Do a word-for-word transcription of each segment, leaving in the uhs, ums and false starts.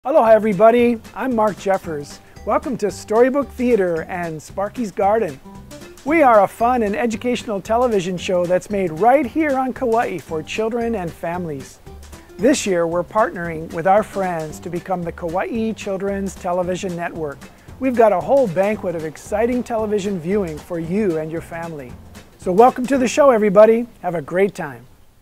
Aloha everybody, I'm Mark Jeffers. Welcome to Storybook Theater and Sparky's Garden. We are a fun and educational television show that's made right here on Kauai for children and families. This year we're partnering with our friends to become the Kauai Children's Television Network. We've got a whole banquet of exciting television viewing for you and your family. So welcome to the show everybody, have a great time.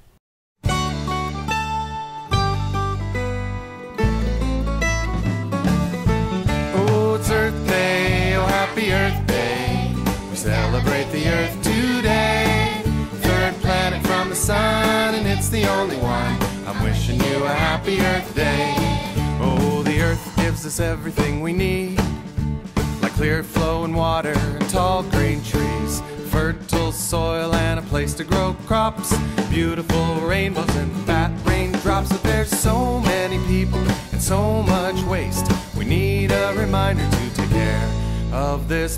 Happy Earth Day, we celebrate the Earth today. Third planet from the sun, and it's the only one. I'm wishing you a happy Earth Day. Oh, the Earth gives us everything we need, like clear flowing water and tall green trees, fertile soil and a place to grow crops, beautiful rainbows and fat raindrops. But there's so many people and so much waste. We need a reminder to take care of this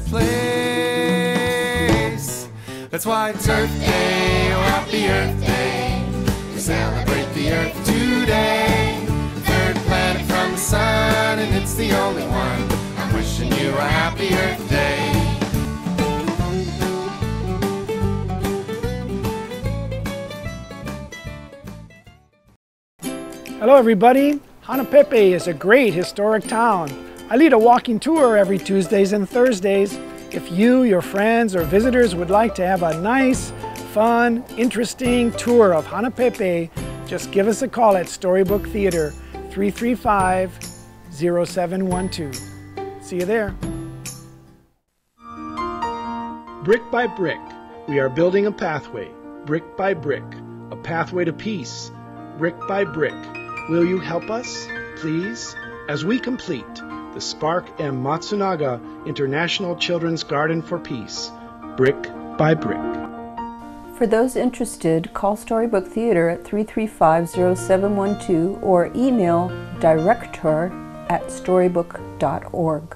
place. That's why it's Earth Day, oh happy Earth Day. We celebrate the Earth today. Third planet from the sun, and it's the only one. I'm wishing you a happy Earth Day. Hello everybody, Hanapepe is a great historic town. I lead a walking tour every Tuesdays and Thursdays. If you, your friends, or visitors would like to have a nice, fun, interesting tour of Hanapepe, just give us a call at Storybook Theater, three three five, zero seven one two. See you there. Brick by brick, we are building a pathway, brick by brick, a pathway to peace, brick by brick. Will you help us, please, as we complete the Spark M. Matsunaga International Children's Garden for Peace, brick by brick. For those interested, call Storybook Theater at three three five, zero seven one two or email director at storybook dot org.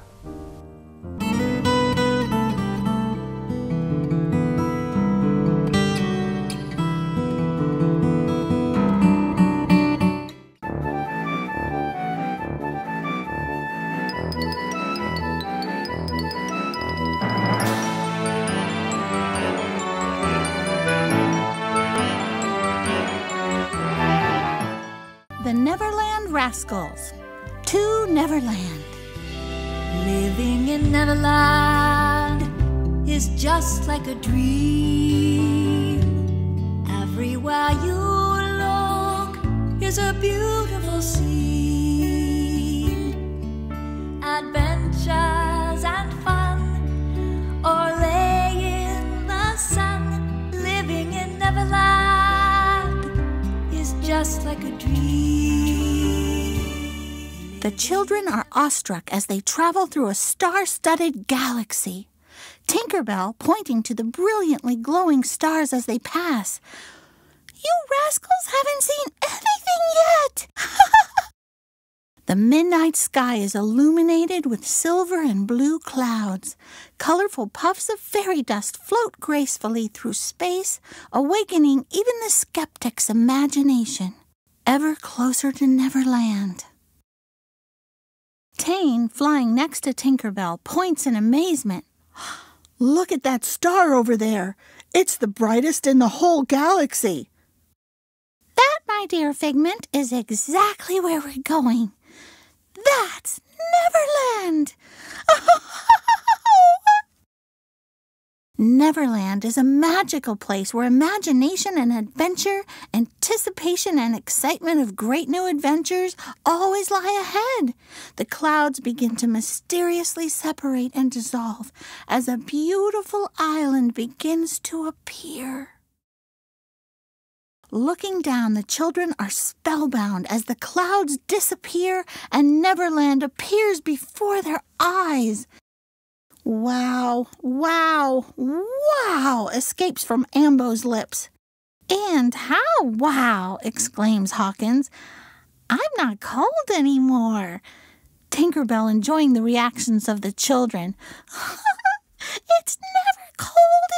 The Neverland Rascals to Neverland. Living in Neverland is just like a dream. Everywhere you look is a beautiful scene. Adventures and fun, or lay in the sun. Living in Neverland is just like a dream. The children are awestruck as they travel through a star-studded galaxy. Tinkerbell pointing to the brilliantly glowing stars as they pass. You rascals haven't seen anything yet! The midnight sky is illuminated with silver and blue clouds. Colorful puffs of fairy dust float gracefully through space, awakening even the skeptic's imagination. Ever closer to Neverland. Tane, flying next to Tinkerbell, points in amazement. Look at that star over there. It's the brightest in the whole galaxy. That, my dear Figment, is exactly where we're going. That's Neverland! Neverland is a magical place where imagination and adventure, anticipation and excitement of great new adventures always lie ahead. The clouds begin to mysteriously separate and dissolve as a beautiful island begins to appear. Looking down, the children are spellbound as the clouds disappear and Neverland appears before their eyes. Wow, wow, wow, escapes from Ambo's lips. And how wow, exclaims Hawkins. I'm not cold anymore. Tinkerbell enjoying the reactions of the children. It's never cold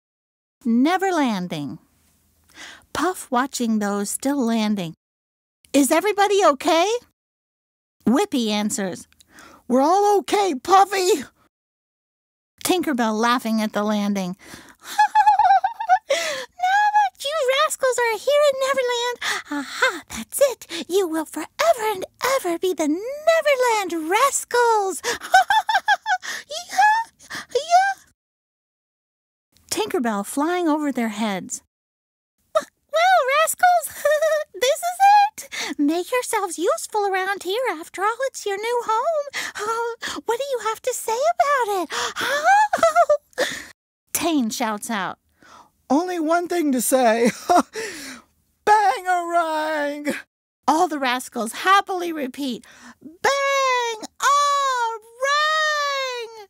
in Neverland! Never landing. Puff watching those still landing. Is everybody okay? Whippy answers, We're all okay, Puffy. Tinkerbell laughing at the landing. Now that you rascals are here in Neverland, aha, that's it. You will forever and ever be the Neverland Rascals. Yeah, yeah. Tinkerbell flying over their heads. Well, rascals, this is it. Make yourselves useful around here. After all, it's your new home. Oh, what do you have to say about it? Oh. Tane shouts out. Only one thing to say. Bang-a-rang! All the rascals happily repeat, Bang-a-rang!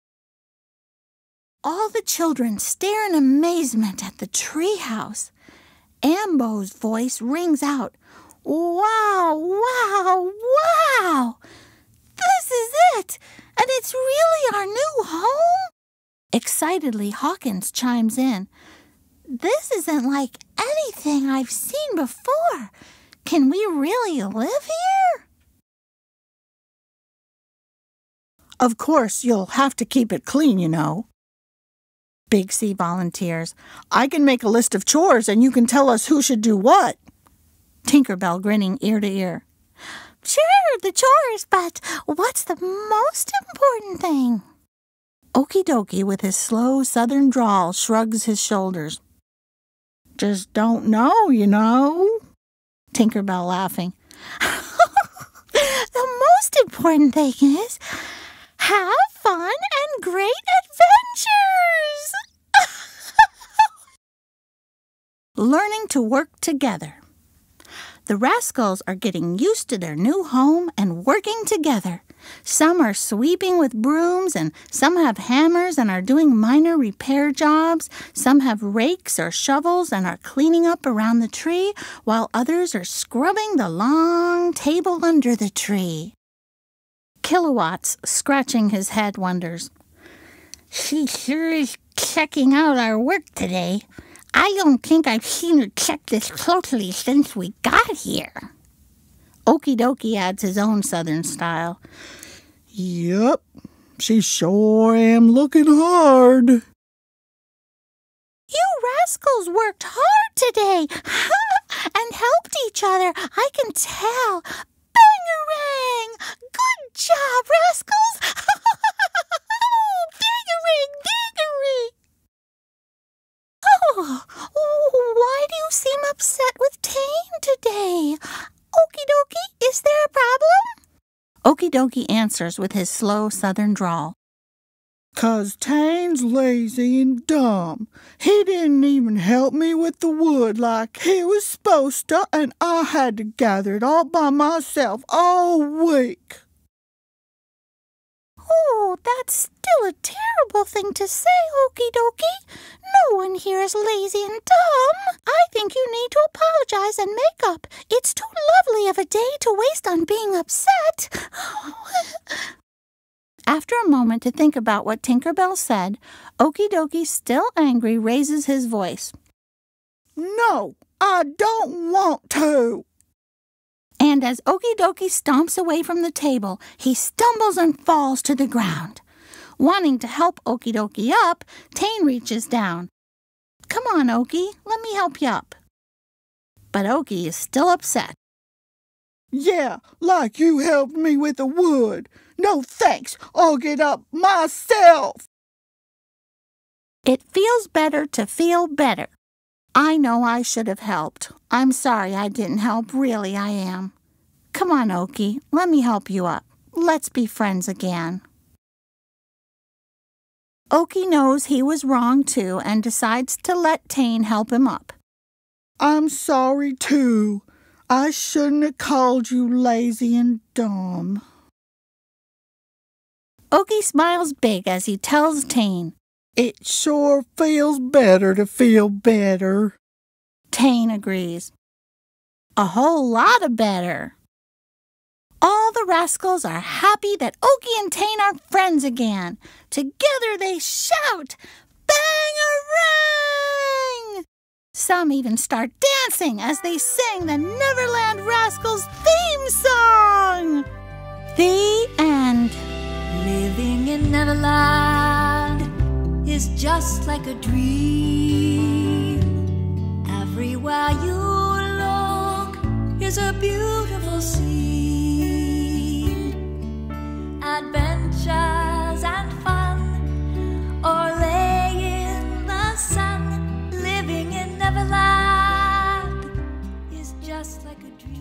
All the children stare in amazement at the treehouse. Ambo's voice rings out, Wow, wow, wow! This is it! And it's really our new home? Excitedly, Hawkins chimes in. This isn't like anything I've seen before. Can we really live here? Of course, you'll have to keep it clean, you know. Big C volunteers. I can make a list of chores and you can tell us who should do what. Tinkerbell grinning ear to ear. Sure, the chores, but what's the most important thing? Okie dokie, with his slow southern drawl, shrugs his shoulders. Just don't know, you know. Tinkerbell laughing. The most important thing is have fun and great adventures. Learning to work together. The rascals are getting used to their new home and working together. Some are sweeping with brooms, and some have hammers and are doing minor repair jobs. Some have rakes or shovels and are cleaning up around the tree, while others are scrubbing the long table under the tree. Kilowatts, scratching his head, wonders, She sure is checking out our work today. I don't think I've seen her check this closely since we got here. Okie dokie adds his own southern style. Yep, she sure am looking hard. You rascals worked hard today and helped each other, I can tell. Bang-a-rang! Good job, rascals! Bang-a-rang, bang-a-rang! Oh, why do you seem upset with Tane today? Okie dokie, is there a problem? Okie dokie answers with his slow southern drawl. 'Cause Tane's lazy and dumb. He didn't even help me with the wood like he was supposed to, and I had to gather it all by myself all week. Oh, that's still a terrible thing to say, Okie dokie. No one here is lazy and dumb. I think you need to apologize and make up. It's too lovely of a day to waste on being upset. After a moment to think about what Tinkerbell said, Okie dokie, still angry, raises his voice. No, I don't want to. And as Okie dokie stomps away from the table, he stumbles and falls to the ground. Wanting to help Okie dokie up, Tane reaches down. Come on, Okie, let me help you up. But Okie is still upset. Yeah, like you helped me with the wood. No thanks, I'll get up myself. It feels better to feel better. I know I should have helped. I'm sorry I didn't help, really I am. Come on, Okie, let me help you up. Let's be friends again. Okie knows he was wrong too and decides to let Tane help him up. I'm sorry too. I shouldn't have called you lazy and dumb. Okie smiles big as he tells Tane, It sure feels better to feel better. Tane agrees. A whole lot of better. All the rascals are happy that Okie and Tane are friends again. Together they shout, Bang-a-rang! Some even start dancing as they sing the Neverland Rascals. Rascals theme song! The end. Living in Neverland is just like a dream. Everywhere you look is a beautiful scene. Adventures and fun, or lay in the sun. Living in Neverland is just like a dream.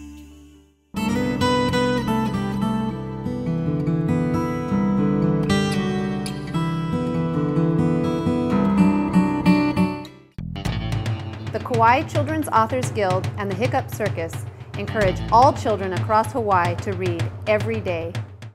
The Kauai Children's Authors Guild and the Hiccup Circus encourage all children across Hawaii to read every day.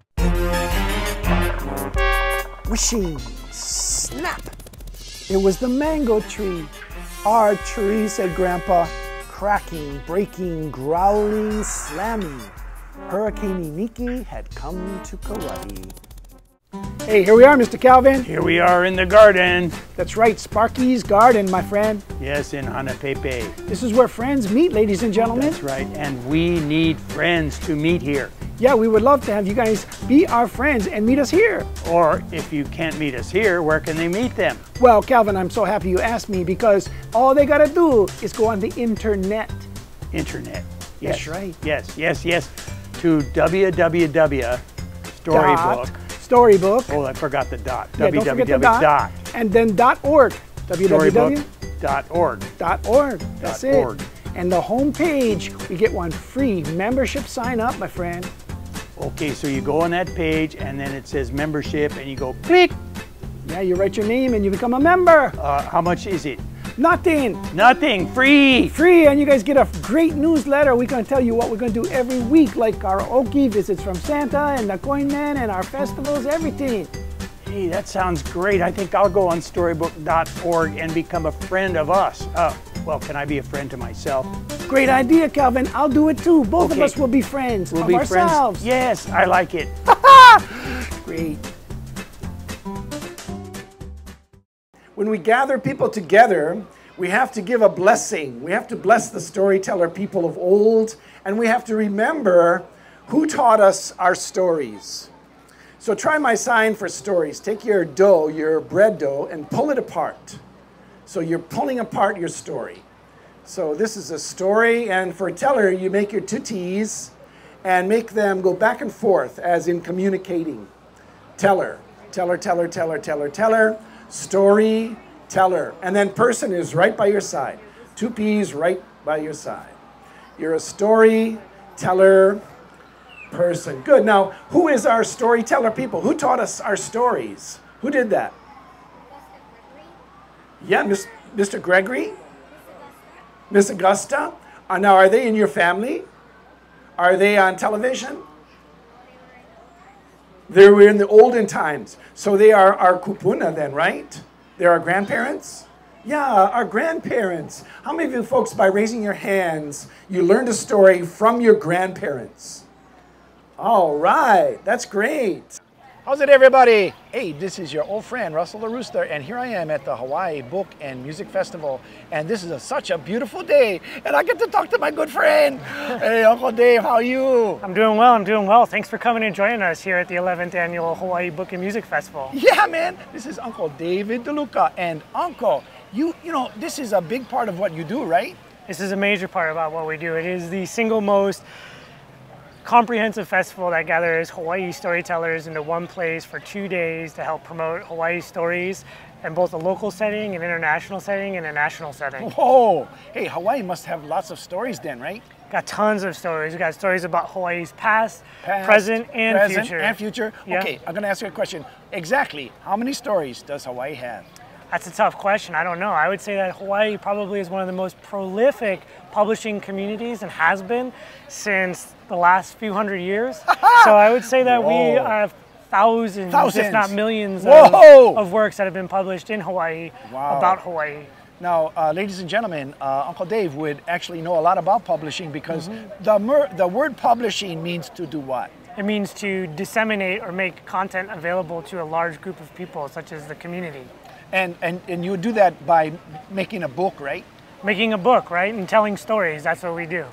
Whooshing, snap! It was the mango tree. Our tree, said Grandpa, cracking, breaking, growling, slamming. Hurricane Iniki had come to Kauai. Hey, here we are, Mister Calvin. Here we are in the garden. That's right, Sparky's Garden, my friend. Yes, in Hanapepe. This is where friends meet, ladies and gentlemen. That's right, and we need friends to meet here. Yeah, we would love to have you guys be our friends and meet us here. Or if you can't meet us here, where can they meet them? Well, Calvin, I'm so happy you asked me because all they gotta do is go on the internet. Internet. Yes. That's right. Yes, yes, yes. To w w w dot storybook. Storybook. Oh, I forgot the dot. Yeah, don't forget the www. dot. And then dot .org. w w w dot org. Dot .org. That's Dot it. org. And the home page, we get one free membership sign up, my friend. Okay, so you go on that page and then it says membership and you go click. Yeah, you write your name and you become a member. Uh, how much is it? Nothing. Nothing. Free. Free, and you guys get a great newsletter. We're going to tell you what we're going to do every week, like our Oki visits from Santa and the Coin Man and our festivals, everything. Hey, that sounds great. I think I'll go on storybook dot org and become a friend of us. Uh, well, can I be a friend to myself? Great idea, Calvin. I'll do it too. Both Okay. of us will be friends We'll of be ourselves. friends. Yes, I like it. Great. When we gather people together, we have to give a blessing. We have to bless the storyteller people of old, and we have to remember who taught us our stories. So try my sign for stories. Take your dough, your bread dough, and pull it apart. So you're pulling apart your story. So this is a story, and for a teller, you make your two T's and make them go back and forth, as in communicating. Teller, teller, teller, teller, teller, teller, story, teller. And then person is right by your side. Two P's right by your side. You're a story teller person. Good. Now, who is our storyteller people? Who taught us our stories? Who did that? Yeah, Miss, Mister Gregory? Miss Augusta? Uh, now, are they in your family? Are they on television? They were in the olden times. So they are our kupuna then, right? They're our grandparents? Yeah, our grandparents. How many of you folks, by raising your hands, you learned a story from your grandparents? All right, that's great. How's it, everybody? Hey, this is your old friend, Russell the Rooster, and here I am at the Hawaii Book and Music Festival, and this is a, such a beautiful day, and I get to talk to my good friend. Hey, Uncle Dave, how are you? I'm doing well, I'm doing well. Thanks for coming and joining us here at the eleventh Annual Hawaii Book and Music Festival. Yeah, man, this is Uncle David DeLuca, and Uncle, you, you know, this is a big part of what you do, right? This is a major part about what we do. It is the single most comprehensive festival that gathers Hawaii storytellers into one place for two days to help promote Hawaii stories in both a local setting, an international setting, and a national setting. Whoa! Hey, Hawaii must have lots of stories then, right? Got tons of stories. We got stories about Hawaii's past, Past, present, and present future. and future. Yeah. Okay, I'm gonna ask you a question. Exactly, how many stories does Hawaii have? That's a tough question. I don't know. I would say that Hawaii probably is one of the most prolific publishing communities and has been since the last few hundred years. So I would say that Whoa. we have thousands, Thousands. if not millions, of, Whoa. of works that have been published in Hawaii Wow. about Hawaii. Now, uh, ladies and gentlemen, uh, Uncle Dave would actually know a lot about publishing because the, mer the word publishing means to do what? It means to disseminate or make content available to a large group of people, such as the community. And, and, and you do that by making a book, right? Making a book, right? And telling stories. That's what we do.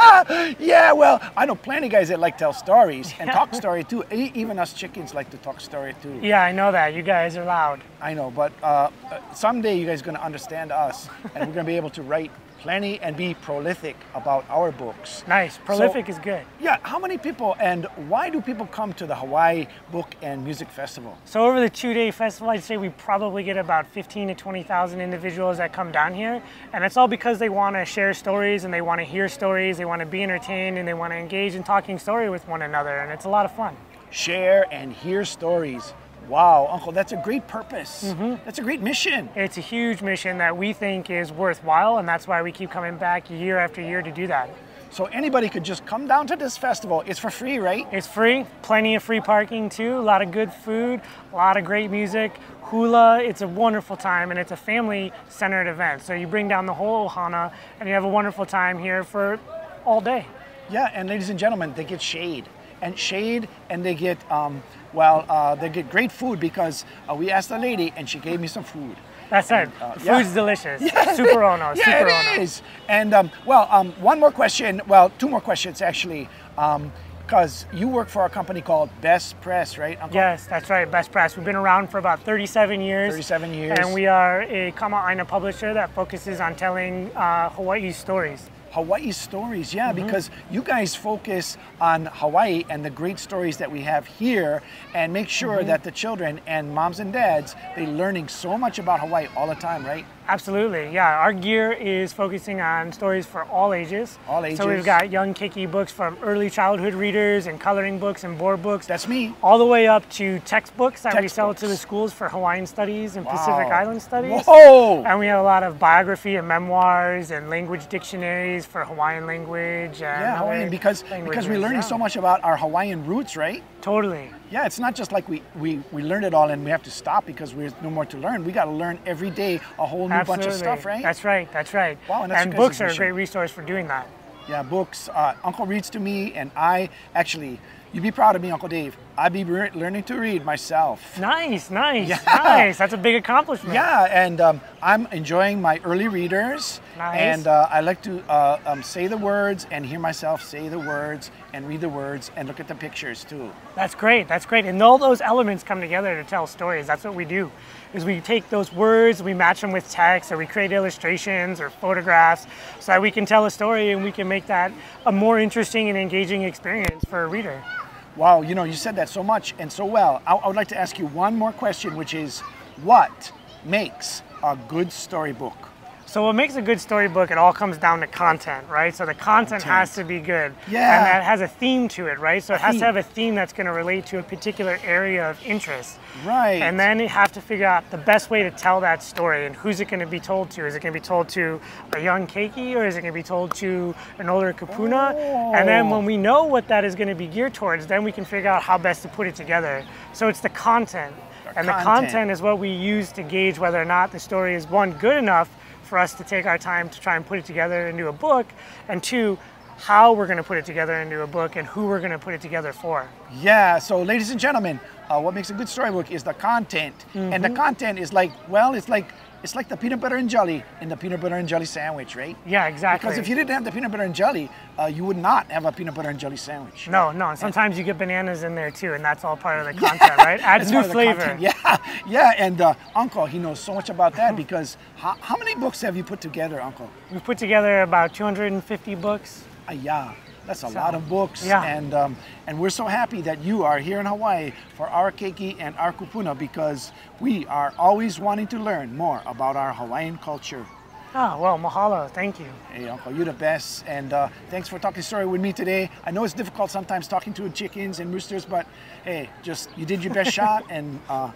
Yeah, well, I know plenty of guys that like to tell stories and talk story too. E- Even us chickens like to talk story too. Yeah, I know that. You guys are loud. I know, but uh, someday you guys are going to understand us, and we're going to be able to write plenty and be prolific about our books. Nice. Prolific So- is good. Yeah, how many people and why do people come to the Hawaii Book and Music Festival? So over the two-day festival, I'd say we probably get about fifteen to twenty thousand individuals that come down here, and it's all because they want to share stories and they want to hear stories, they want to be entertained, and they want to engage in talking story with one another, and it's a lot of fun. Share and hear stories. Wow, Uncle, that's a great purpose. That's a great mission. It's a huge mission that we think is worthwhile, and that's why we keep coming back year after year to do that. So anybody could just come down to this festival. It's for free, right? It's free, plenty of free parking too, a lot of good food, a lot of great music, hula. It's a wonderful time, and it's a family-centered event. So you bring down the whole ohana, and you have a wonderful time here for all day. Yeah, and ladies and gentlemen, they get shade. And shade, and they get, um, well, uh, they get great food because uh, we asked a lady, and she gave me some food. That's it. uh, The yeah. food's delicious. Super ono. Yeah, super it ono. is. And um, well, um, one more question. Well, two more questions actually, because you work for a company called Best Press, right, Uncle? Yes, that's right. Best Press. We've been around for about thirty-seven years. thirty-seven years. And we are a Kama'aina publisher that focuses on telling uh, Hawaii stories. Hawaii stories, yeah, Mm-hmm. because you guys focus on Hawaii and the great stories that we have here, and make sure Mm-hmm. that the children and moms and dads, they're learning so much about Hawaii all the time, right? Absolutely, yeah. Our gear is focusing on stories for all ages. All So ages. we've got young keiki books from early childhood readers and coloring books and board books. That's me. All the way up to textbooks that we sell to the Textbooks. schools for Hawaiian studies and Pacific Wow. Island studies. Whoa! And we have a lot of biography and memoirs and language dictionaries for Hawaiian language. And Yeah, other Hawaiian, because because languages, we're learning yeah. so much about our Hawaiian roots, right? Totally. Yeah, it's not just like we, we, we learned it all and we have to stop because there's no more to learn. We got to learn every day a whole new Absolutely. bunch of stuff, right? That's right, that's right. Wow, and that's and your guys' books are a mission. great resource for doing that. Yeah, books. Uh, Uncle reads to me, and I actually, you'd be proud of me, Uncle Dave. I be re- learning to read myself. Nice, nice, Yeah. nice. That's a big accomplishment. Yeah, and um, I'm enjoying my early readers. Nice. And uh, I like to uh, um, say the words and hear myself say the words and read the words and look at the pictures too. That's great, that's great. And all those elements come together to tell stories. That's what we do, is we take those words, we match them with text, or we create illustrations or photographs so that we can tell a story and we can make that a more interesting and engaging experience for a reader. Wow, you know, you said that so much and so well. I, I would like to ask you one more question, which is, what makes a good storybook? So what makes a good storybook, it all comes down to content, right? So the content, Content. has to be good. Yeah. And that has a theme to it, right? So it has theme. to have a theme that's going to relate to a particular area of interest. Right. And then you have to figure out the best way to tell that story and who's it going to be told to. Is it going to be told to a young keiki, or is it going to be told to an older kapuna? And then when we know what that is going to be geared towards, then we can figure out how best to put it together. So it's the content. And the content. content is what we use to gauge whether or not the story is, one, good enough for us to take our time to try and put it together into a book, and two, how we're going to put it together into a book and who we're going to put it together for. Yeah, so ladies and gentlemen, uh, what makes a good storybook is the content. And the content is like, well, it's like it's like the peanut butter and jelly in the peanut butter and jelly sandwich, right? Yeah, exactly. Because if you didn't have the peanut butter and jelly, uh, you would not have a peanut butter and jelly sandwich. No, no, and sometimes you get bananas in there too, and that's all part of the content, right? Adds It's new part of the flavor. content. Yeah, yeah, and uh, Uncle, he knows so much about that because how, how many books have you put together, Uncle? We've put together about two hundred fifty books. Uh, yeah, that's a lot of books. yeah. And um, and we're so happy that you are here in Hawaii for our keiki and our kupuna because we are always wanting to learn more about our Hawaiian culture. Oh, well, mahalo, thank you. Hey, Uncle, you're the best. And uh, thanks for talking story with me today. I know it's difficult sometimes talking to chickens and roosters, but hey, just you did your best shot, and uh,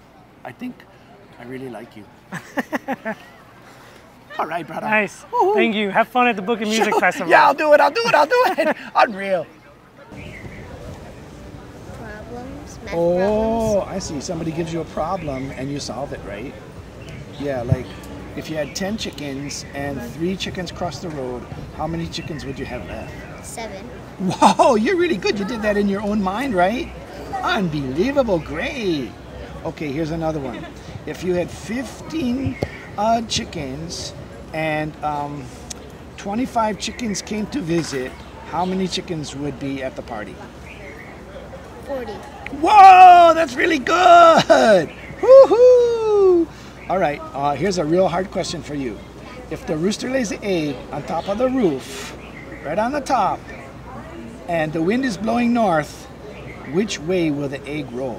I think I really like you. All right, brother. Nice. Woo-hoo. Thank you. Have fun at the Book and Music Sure. Festival. Yeah, I'll do it. I'll do it. I'll do it. Unreal. Problems, math Oh, I see. Somebody gives you a problem and you solve it, right? Yeah, like if you had ten chickens and three chickens crossed the road, how many chickens would you have left? problems. Seven. Wow, you're really good. You did that in your own mind, right? Unbelievable. Great. Okay, here's another one. If you had fifteen uh, chickens and um, twenty-five chickens came to visit, how many chickens would be at the party? forty. Whoa, that's really good! Woohoo! All right, uh, here's a real hard question for you. If the rooster lays an egg on top of the roof, right on the top, and the wind is blowing north, which way will the egg roll?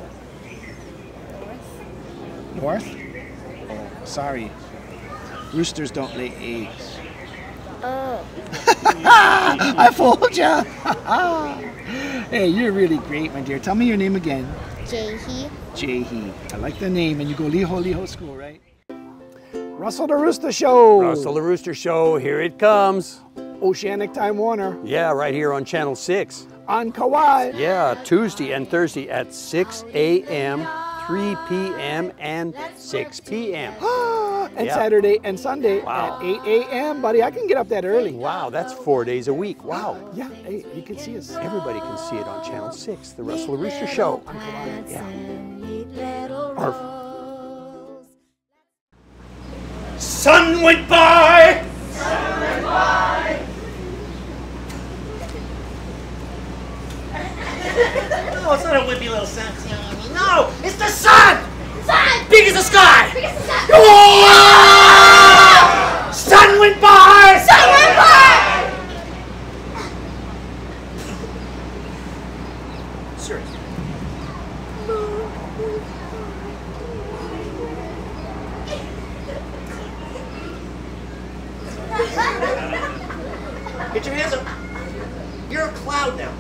North? Oh, sorry. Roosters don't lay eggs. Oh. I fooled ya! Hey, you're really great, my dear. Tell me your name again. Jahi. Jahi. I like the name, and you go Liho Liho School, right? Russell the Rooster Show. Russell the Rooster Show, here it comes. Oceanic Time Warner. Yeah, right here on Channel six. On Kauai. Yeah, Tuesday and Thursday at six A M, three P M, and six P M And yeah. Saturday and Sunday Wow. at eight A M Buddy, I can get up that early. Wow, that's four days a week. Wow. Yeah, hey, you can see us. Everybody can see it on Channel six, the Russell the Rooster Show. Yeah. Our Sun went by! Sun went by! No, it's not a wimpy little sun. No, it's the sun! Sun! Big as the sky! Big as the sun! Oh! Sun went by! Sun went by! Seriously. Get your hands up. You're a cloud now.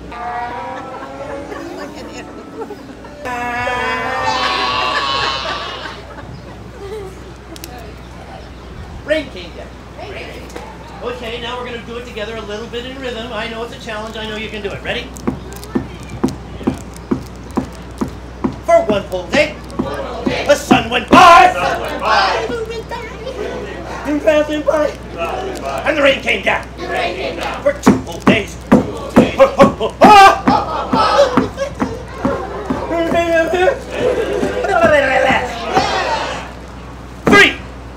Rain came down. Okay, now we're going to do it together a little bit in rhythm. I know it's a challenge. I know you can do it. Ready? For one whole day, the sun went by. Sun went by. And passing by. And the rain came down. The rain came down. For two whole days. Three.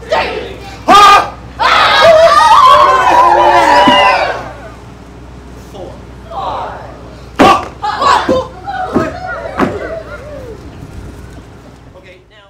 Four. Okay, now.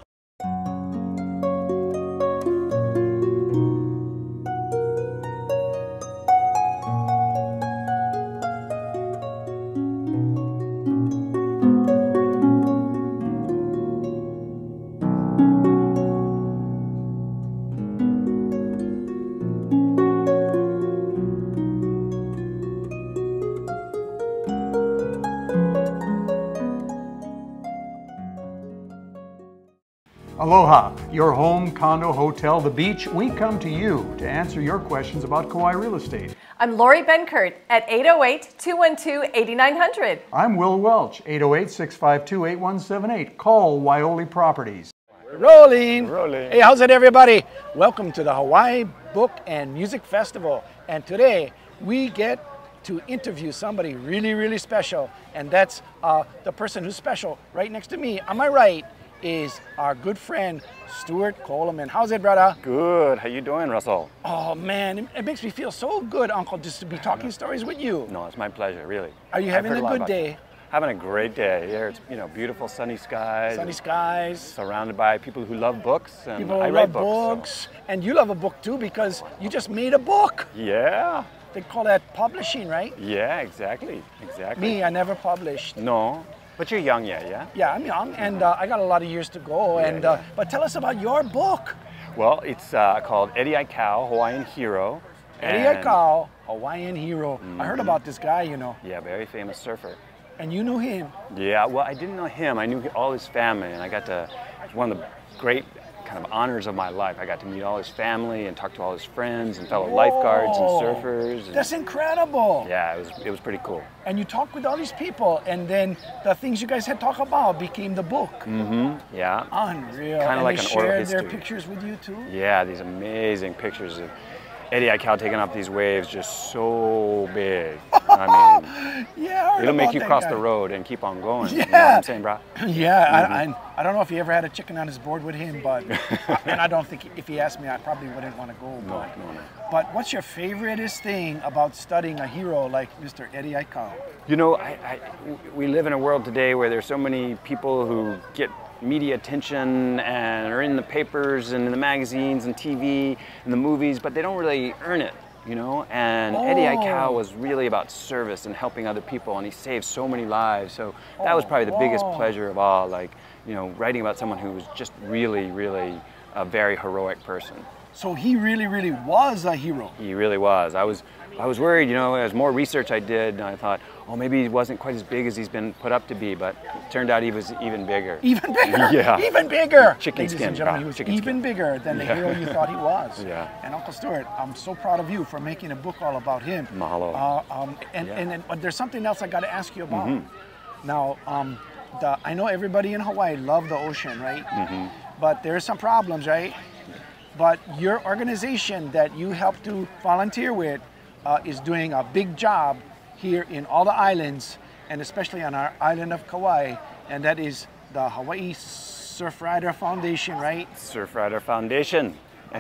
Aloha, your home, condo, hotel, the beach. We come to you to answer your questions about Kauai real estate. I'm Lori Benkert at eight oh eight, two one two, eight nine zero zero. I'm Will Welch, eight oh eight, six five two, eight one seven eight. Call Waioli Properties. We're rolling. Rolling. Hey, how's it, everybody? Welcome to the Hawaii Book and Music Festival. And today we get to interview somebody really, really special. And that's uh, the person who's special right next to me. On my right is our good friend, Stuart Coleman. How's it, brother? Good. How you doing, Russell? Oh, man, it, it makes me feel so good, Uncle, just to be talking stories with you. No, it's my pleasure, really. Are you I've having heard a lot good about day? you. Having a great day. Here it's, you know, beautiful sunny skies. Sunny skies. Surrounded by people who love books. And People who I love write books. books. And you love a book, too, because you just made a book. So. Yeah. They call that publishing, right? Yeah, exactly. Exactly. Me, I never published. No. But you're young yet, yeah? Yeah, I'm young, and uh, I got a lot of years to go. Yeah, and uh, yeah. But tell us about your book. Well, it's uh, called Eddie Aikau, Hawaiian Hero. Eddie And- Aikau, Hawaiian Hero. I heard Mhm. about this guy, you know. Yeah, very famous surfer. And you knew him. Yeah, well, I didn't know him. I knew all his family, and I got to, it's one of the great kind of honors of my life. I got to meet all his family and talk to all his friends and fellow lifeguards and Whoa. surfers. And, That's incredible. yeah, it was it was pretty cool. And you talked with all these people, and then the things you guys had talked about became the book. Mm-hmm. Yeah. Unreal. Kind and of like they an oral shared their history. pictures with you, too? Yeah, these amazing pictures of Eddie Aikau taking off these waves, just so big. I mean, Yeah, I It'll make about you that cross guy. the road and keep on going. Yeah. You know what I'm saying, bro? Yeah, Mhm. I, I, I don't know if he ever had a chicken on his board with him, but, and I don't think if he asked me, I probably wouldn't want to go. No, But, no, no. but what's your favoriteest thing about studying a hero like Mister Eddie Aikau? You know, I, I, we live in a world today where there's so many people who get media attention and are in the papers and in the magazines and T V and the movies, but they don't really earn it, you know? And Oh. Eddie Aikau was really about service and helping other people, and he saved so many lives. So that was probably the biggest wow. pleasure of all, like, you know, writing about someone who was just really, really a very heroic person. So he really, really was a hero. He really was. I was, I was worried, you know, as more research I did, and I thought, oh, maybe he wasn't quite as big as he's been put up to be, but it turned out he was even bigger. Even bigger? Yeah. Even bigger! Chicken Ladies skin, and gentlemen, bro. he was Chicken even skin. bigger than the Yeah. hero you thought he was. Yeah. And Uncle Stuart, I'm so proud of you for making a book all about him. Mahalo. Uh, um, and, Yeah. and, and but there's something else I got to ask you about. Mhm. Now, um, the, I know everybody in Hawaii love the ocean, right? Mhm. But there's some problems, right? But your organization that you help to volunteer with uh, is doing a big job here in all the islands, and especially on our island of Kauai, and that is the Hawaii Surfrider Foundation, right? Surfrider Foundation.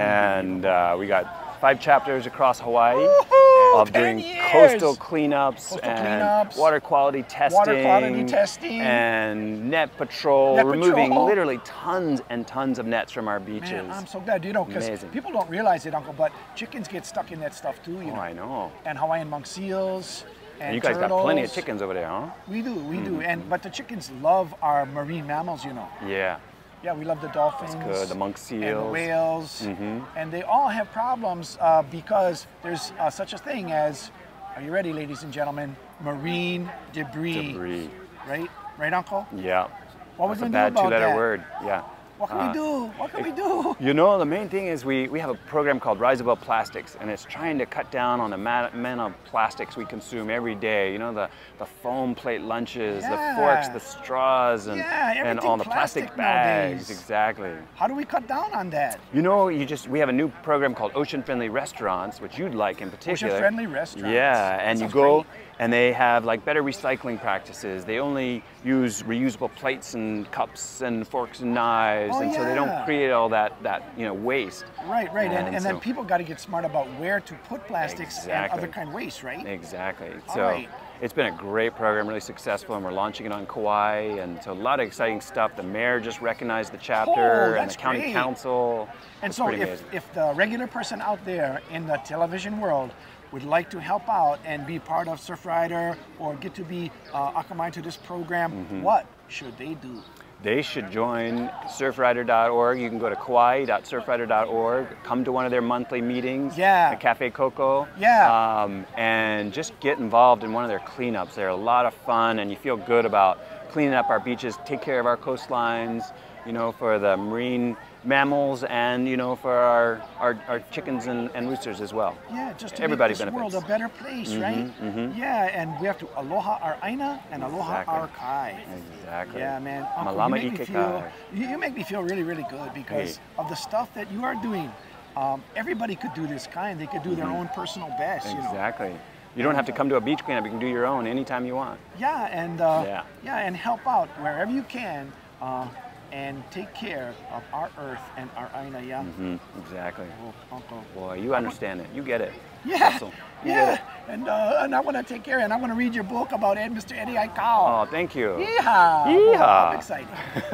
And uh, we got five chapters across Hawaii Woohoo! of ten doing years! coastal cleanups Coastal and cleanups, water quality testing, water quality testing, and net patrol, Net removing patrol. literally tons and tons of nets from our beaches. Man, I'm so glad, you know, because Amazing. people don't realize it, Uncle, but chickens get stuck in that stuff too, you Oh, know. I know. And Hawaiian monk seals, and And you guys got plenty of turtles. chickens over there, huh? We do, we do, Mhm. and but the chickens love our marine mammals, you know. Yeah. Yeah, we love the dolphins. That's good. The monk And seals. the whales. Mhm. And they all have problems uh, because there's uh, such a thing as, are you ready, ladies and gentlemen? Marine debris. Debris. Right? Right, Uncle? Yeah. What we That's a gonna do bad about two-letter that? word. Yeah. What can Uh, we do? What can we do? You know, the main thing is we, we have a program called Rise Above Plastics, and it's trying to cut down on the ma- amount of plastics we consume every day. You know, the, the foam plate lunches, the forks, Yeah. the straws, and, Yeah, and everything all the plastic, plastic bags. nowadays. Exactly. How do we cut down on that? You know, you just we have a new program called Ocean Friendly Restaurants, which you'd like in particular. Ocean-friendly restaurants. Yeah, and That you sounds go great. and they have like better recycling practices. They only use reusable plates and cups and forks and knives, Oh, and so they yeah. don't create all that that you know waste. Right, right. And, And and then so- people got to get smart about where to put plastics and Exactly. other kind of waste, right? Exactly. All So right. it's been a great program, really successful, and we're launching it on Kauai, and so a lot of exciting stuff. The mayor just recognized the chapter, Oh, and that's the county great. council. And It's so pretty if, amazing. if the regular person out there in the television world would like to help out and be part of Surfrider or get to be uh, akamai to this program, Mhm. what should they do? They should join surfrider dot org. You can go to kauai dot surfrider dot org, come to one of their monthly meetings Yeah. at Cafe Coco, Yeah. um, and just get involved in one of their cleanups. They're a lot of fun, and you feel good about cleaning up our beaches, take care of our coastlines, you know, for the marine mammals and, you know, for our, our, our chickens and, and roosters as well. Yeah, just to Everybody make this benefits. world a better place, Mhm, right? mhm. Yeah, and we have to aloha our aina and aloha Exactly. our kai. Exactly. Yeah, man. Uncle, Malama you make me ike feel, kai. you, you make me feel really, really good because Hey. of the stuff that you are doing. Um, everybody could do this kind. They could do their Mhm. own personal best, you know. Exactly. You don't have to come to a beach cleanup. You can do your own anytime you want. Yeah, and uh, Yeah. yeah, and help out wherever you can, uh, and take care of our earth and our aina. Yeah. hmm Exactly. Oh, Uncle. Boy, you understand it. You get it. Yeah. Awesome. You Yeah, get it. and uh, and I want to take care, and I want to read your book about Ed, Mister Eddie Aikau. Oh, thank you. Yeehaw! Yeehaw. I'm excited.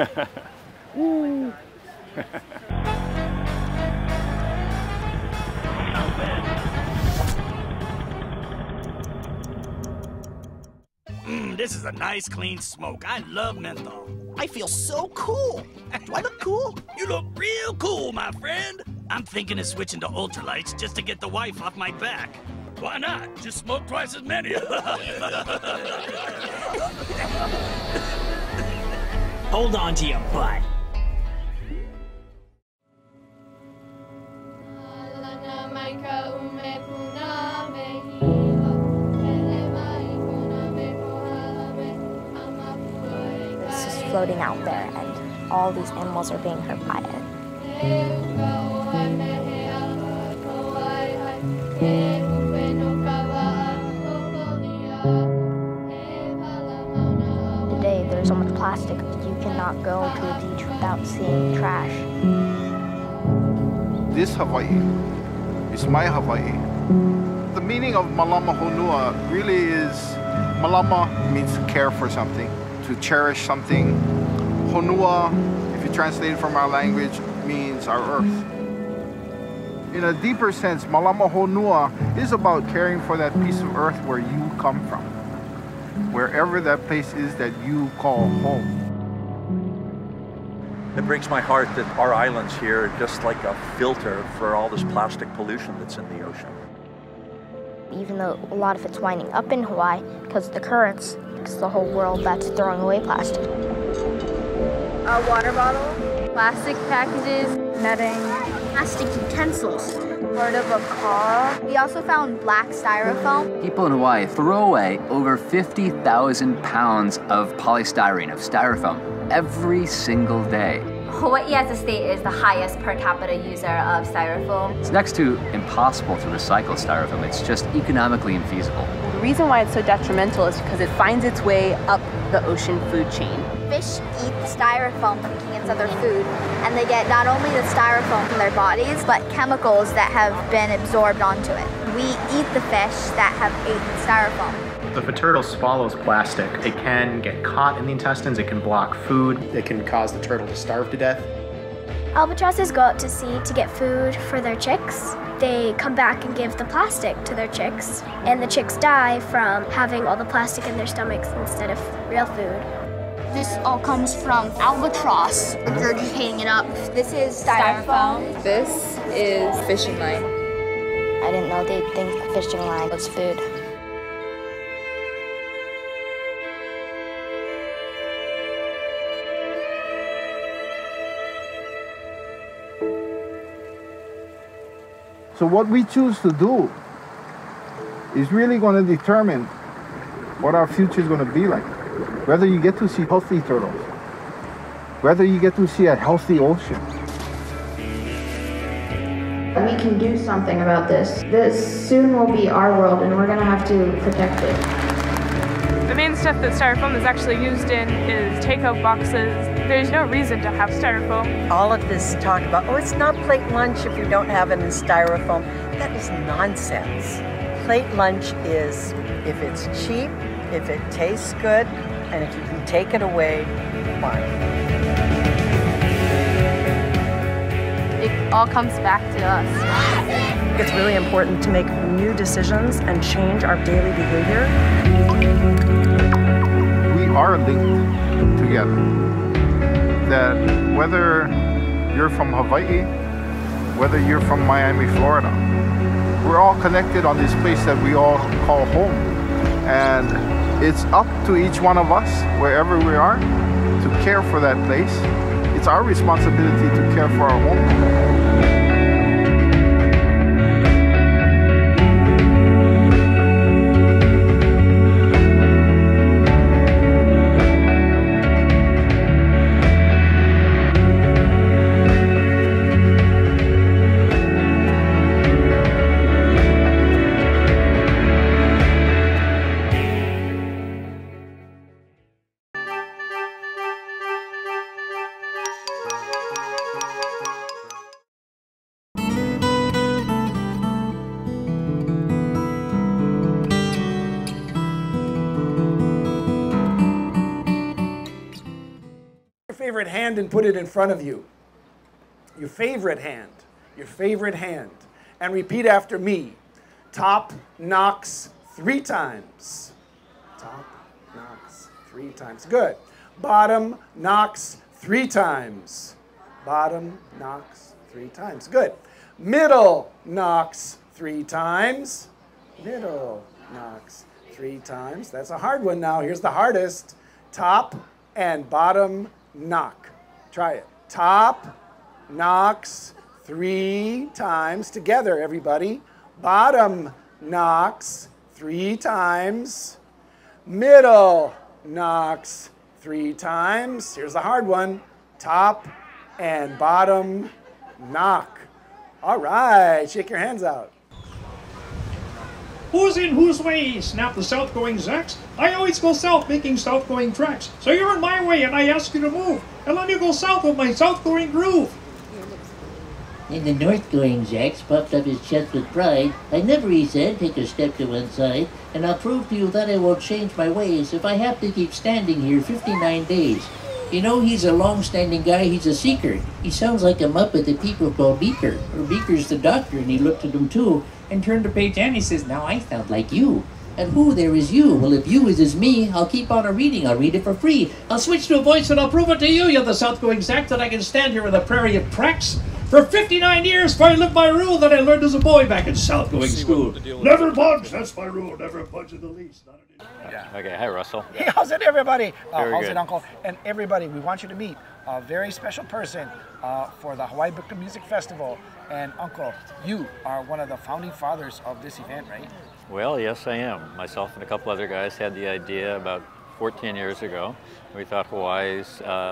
Woo. Mmm, this is a nice clean smoke. I love menthol. I feel so cool. Do I look cool? You look real cool, my friend. I'm thinking of switching to ultralights just to get the wife off my back. Why not? Just smoke twice as many. Hold on to your butt. It's just floating out there, and all these animals are being hurt by it. there's so much plastic. You cannot go to a beach without seeing trash. This Hawaii is my Hawaii. The meaning of Malama Honua really is, Malama means to care for something, to cherish something. Honua, if you translate it from our language, means our earth. In a deeper sense, Malama Honua is about caring for that piece of earth where you come from, wherever that place is that you call home. It breaks my heart that our islands here are just like a filter for all this plastic pollution that's in the ocean. Even though a lot of it's winding up in Hawaii because of the currents, it's the whole world that's throwing away plastic. A water bottle, plastic packages, netting, plastic utensils, part of a car. We also found black styrofoam. People in Hawaii throw away over fifty thousand pounds of polystyrene, of styrofoam, every single day. Hawaii as a state is the highest per capita user of styrofoam. It's next to impossible to recycle styrofoam. It's just economically infeasible. The reason why it's so detrimental is because it finds its way up the ocean food chain. Fish eat the styrofoam thinking it's other food, and they get not only the styrofoam from their bodies, but chemicals that have been absorbed onto it. We eat the fish that have eaten styrofoam. If a turtle swallows plastic, it can get caught in the intestines, it can block food, it can cause the turtle to starve to death. Albatrosses go out to sea to get food for their chicks. They come back and give the plastic to their chicks, and the chicks die from having all the plastic in their stomachs instead of real food. This all comes from albatross regurgitating it up. This is styrofoam. This is fishing line. I didn't know they'd think fishing line was food. So what we choose to do is really going to determine what our future is going to be like. Whether you get to see healthy turtles, whether you get to see a healthy ocean. We can do something about this. This soon will be our world, and we're going to have to protect it. The main stuff that styrofoam is actually used in is takeout boxes. There's no reason to have styrofoam. All of this talk about, oh, it's not plate lunch if you don't have it in styrofoam. That is nonsense. Plate lunch is if it's cheap, if it tastes good, and if you can take it away, fine. It all comes back to us. It's really important to make new decisions and change our daily behavior. We are linked together. That whether you're from Hawaii, whether you're from Miami, Florida, we're all connected on this place that we all call home. And it's up to each one of us, wherever we are, to care for that place. It's our responsibility to care for our home. Favorite hand and put it in front of you. Your favorite hand. Your favorite hand. And repeat after me. Top knocks three times. Top knocks three times. Good. Bottom knocks three times. Bottom knocks three times. Good. Middle knocks three times. Middle knocks three times. That's a hard one now. Here's the hardest. Top and bottom knock. Try it. Top knocks three times. Together, everybody. Bottom knocks three times. Middle knocks three times. Here's the hard one. Top and bottom knock. All right. Shake your hands out. Who's in whose way? Snap the south-going Zacks. I always go south making south-going tracks. So you're in my way and I ask you to move. And let me go south with my south-going groove. And the north-going Zacks puffed up his chest with pride. I never, he said, take a step to one side, and I'll prove to you that I won't change my ways if I have to keep standing here fifty-nine days. You know, he's a long-standing guy, he's a seeker. He sounds like a Muppet that people call Beaker, or Beaker's the doctor, and he looked at him too, and turned to page ten, he says, now I sound like you. And who there is you? Well, if you is as me, I'll keep on a reading, I'll read it for free. I'll switch to a voice and I'll prove it to you, you're the south-going Zack, that I can stand here in the prairie of tracks. For fifty-nine years, for I lived my rule that I learned as a boy back in South-going school. Never budge, that's my rule, never budge in the least. Not Yeah. Okay, hi Russell. Hey, how's it, everybody? Uh, Very how's good. it, Uncle? And everybody, we want you to meet a very special person uh, for the Hawaii Book and Music Festival. And Uncle, you are one of the founding fathers of this event, right? Well, yes I am. Myself and a couple other guys had the idea about fourteen years ago. We thought Hawaii's uh,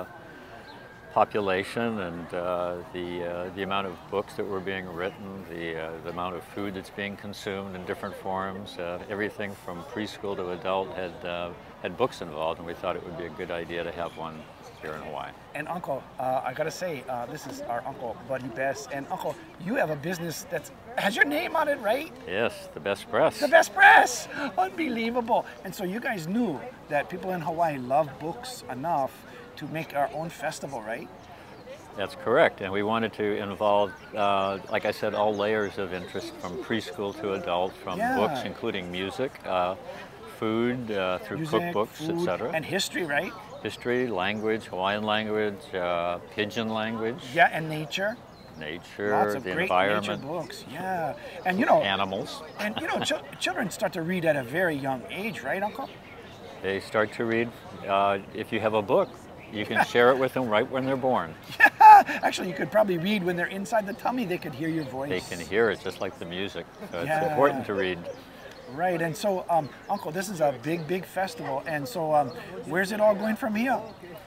population and uh, the uh, the amount of books that were being written, the uh, the amount of food that's being consumed in different forms, uh, everything from preschool to adult had uh, had books involved, and we thought it would be a good idea to have one here in Hawaii. And Uncle, uh, I gotta say, uh, this is our Uncle Buddy Best. And Uncle, you have a business that has your name on it, right? Yes, the Best Press. The Best Press! Unbelievable. And so you guys knew that people in Hawaii love books enough to make our own festival, right? That's correct, and we wanted to involve, uh, like I said, all layers of interest from preschool to adult, from Yeah. books, including music, uh, food, uh, through Music, cookbooks, et food, cetera. and history, right? History, language, Hawaiian language, uh, pidgin language, Yeah, and nature. nature, Lots of the great environment, nature books. Yeah, and you know, animals. and you know, ch children start to read at a very young age, right, Uncle? They start to read. Uh, if you have a book, you can share it with them right when they're born. Actually, you could probably read when they're inside the tummy. They could hear your voice. They can hear it just like the music. So it's Yeah. important to read. Right, and so, um, Uncle, this is a big, big festival, and so um, where's it all going from here?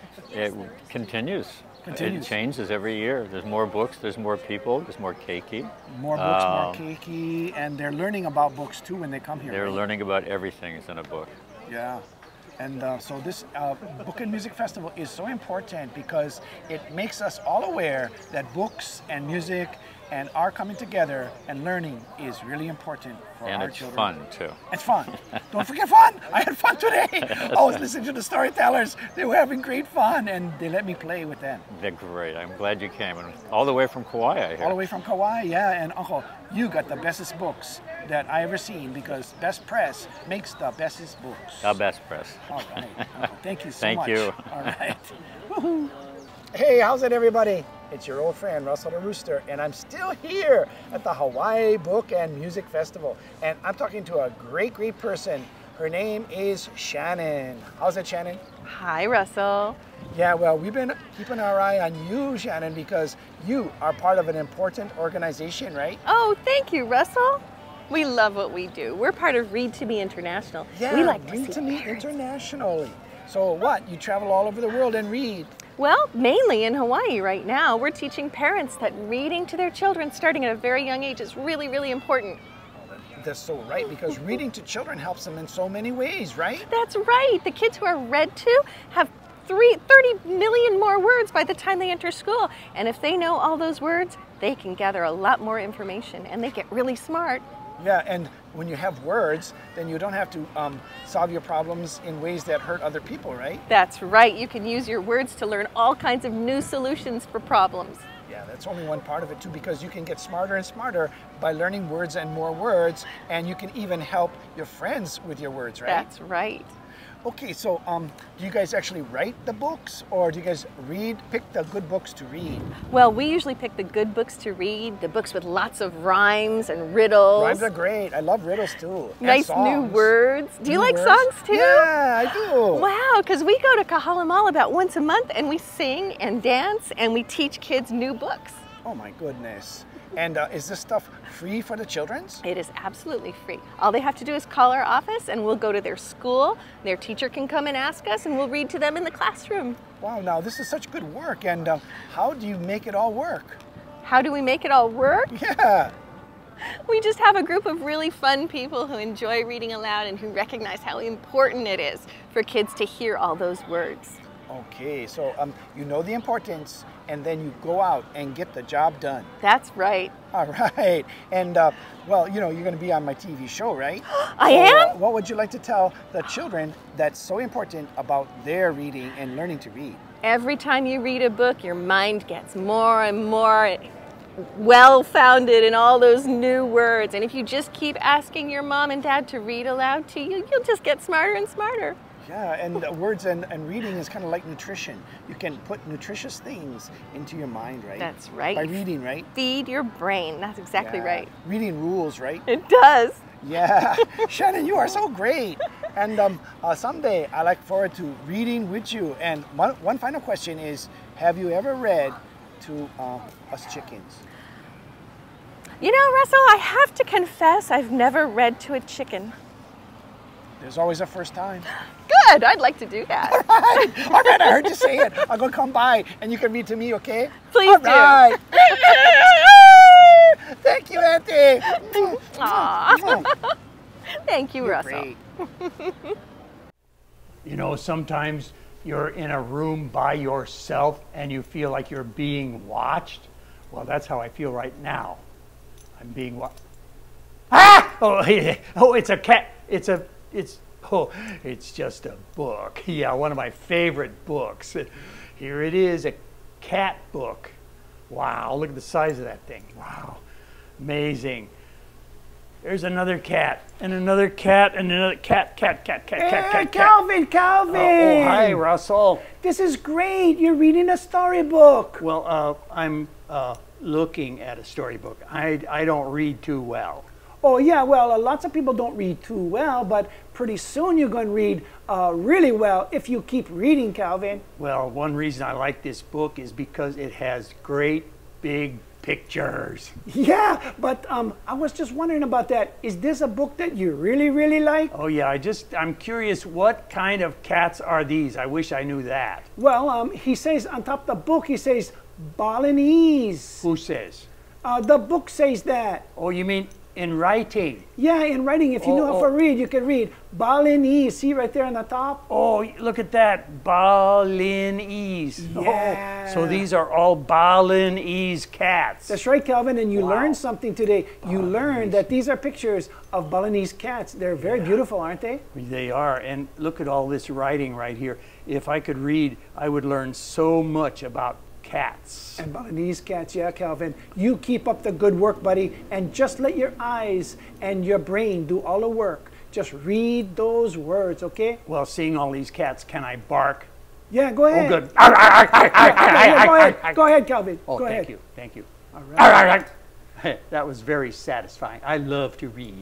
It continues. Continues. It changes every year. There's more books, there's more people, there's more keiki. More books, Um, more keiki, and they're learning about books too when they come here. They're right? learning about everything is in a book. Yeah. And uh, so this uh, Book and Music Festival is so important because it makes us all aware that books and music and our coming together and learning is really important for And our it's children. fun too. It's fun. Don't forget fun. I had fun today. I was listening to the storytellers. They were having great fun and they let me play with them. They're great. I'm glad you came. And all the way from Kauai, I hear. All the way from Kauai, yeah. And Uncle, you got the bestest books that I ever seen because Best Press makes the bestest books. The Best Press. All right. Uncle, thank you so Thank much. you. All right. Woohoo. Hey, how's it, everybody? It's your old friend, Russell the Rooster, and I'm still here at the Hawaii Book and Music Festival. And I'm talking to a great, great person. Her name is Shannon. How's it, Shannon? Hi, Russell. Yeah, well, we've been keeping our eye on you, Shannon, because you are part of an important organization, right? Oh, thank you, Russell. We love what we do. We're part of Read to Me International. Yeah, we like to Read see to Me internationally. So what? You travel all over the world and read? Well, mainly in Hawaii right now. We're teaching parents that reading to their children starting at a very young age is really, really important. That's so right, because reading to children helps them in so many ways, right? That's right. The kids who are read to have three, thirty million more words by the time they enter school. And if they know all those words, they can gather a lot more information and they get really smart. Yeah, and when you have words, then you don't have to um, solve your problems in ways that hurt other people, right? That's right. You can use your words to learn all kinds of new solutions for problems. Yeah, that's only one part of it too, because you can get smarter and smarter by learning words and more words, and you can even help your friends with your words, right? That's right. Okay, so um, do you guys actually write the books, or do you guys read, pick the good books to read? Well, we usually pick the good books to read, the books with lots of rhymes and riddles. Rhymes are great. I love riddles too. And Nice new songs. words. Do you New like words? songs too? Yeah, I do. Wow, because we go to Kahala about once a month and we sing and dance and we teach kids new books. Oh my goodness. And uh, is this stuff free for the children's? It is absolutely free. All they have to do is call our office and we'll go to their school. Their teacher can come and ask us and we'll read to them in the classroom. Wow, now this is such good work. And uh, how do you make it all work? How do we make it all work? Yeah. We just have a group of really fun people who enjoy reading aloud and who recognize how important it is for kids to hear all those words. Okay, so um, you know the importance, and then you go out and get the job done. That's right. All right, and uh, well, you know, you're going to be on my T V show, right? I so, am? Uh, what would you like to tell the children that's so important about their reading and learning to read? Every time you read a book, your mind gets more and more well-founded in all those new words. And if you just keep asking your mom and dad to read aloud to you, you'll just get smarter and smarter. Yeah, and uh, words and, and reading is kind of like nutrition. You can put nutritious things into your mind, right? That's right. By reading, right? Feed your brain. That's exactly Yeah. right. Reading rules, right? It does. Yeah. Shannon, you are so great. And um, uh, someday I look forward to reading with you. And one, one final question is, have you ever read to uh, Us Chickens? You know, Russell, I have to confess I've never read to a chicken. There's always a first time. Good, I'd like to do that. All right, all right, I heard you say it. I'm gonna come by and you can read to me, okay? Please all do. Right. Thank you, Auntie. Aww. Thank you, You're Russell. Great. You know, sometimes you're in a room by yourself and you feel like you're being watched. Well, that's how I feel right now. I'm being watched. Ah! Oh, oh, it's a cat. It's a, it's, oh, it's just a book. Yeah, one of my favorite books. Here it is, a cat book. Wow, look at the size of that thing. Wow, amazing. There's another cat, and another cat, and another cat, cat, cat, cat, Hey, cat, cat, Calvin, Calvin. Uh, oh, hi, Russell. This is great. You're reading a storybook. Well, uh, I'm uh, looking at a storybook. I, I don't read too well. Oh, yeah, well, uh, lots of people don't read too well, but pretty soon you're going to read uh, really well if you keep reading, Calvin. Well, one reason I like this book is because it has great big pictures. Yeah, but um, I was just wondering about that. Is this a book that you really, really like? Oh, yeah, I just, I'm curious, what kind of cats are these? I wish I knew that. Well, um, he says on top of the book, he says Balinese. Who says? Uh, the book says that. Oh, you mean in writing? Yeah, in writing. If you Oh, know how oh. to read, you can read Balinese. See right there on the top? Oh, look at that, Balinese. Yeah. Oh, so these are all Balinese cats. That's right, Calvin, and you Wow. learned something today. You learned that these are pictures of Balinese cats. They're very beautiful, aren't they? They are, and look at all this writing right here. If I could read, I would learn so much about cats. And Balinese cats, yeah, Calvin. You keep up the good work, buddy, and just let your eyes and your brain do all the work. Just read those words, okay? Well, seeing all these cats, can I bark? Yeah, go ahead. Oh, good. Yeah, yeah, go ahead. Go ahead, Calvin. Oh, go thank ahead. you, thank you. All right. That was very satisfying. I love to read.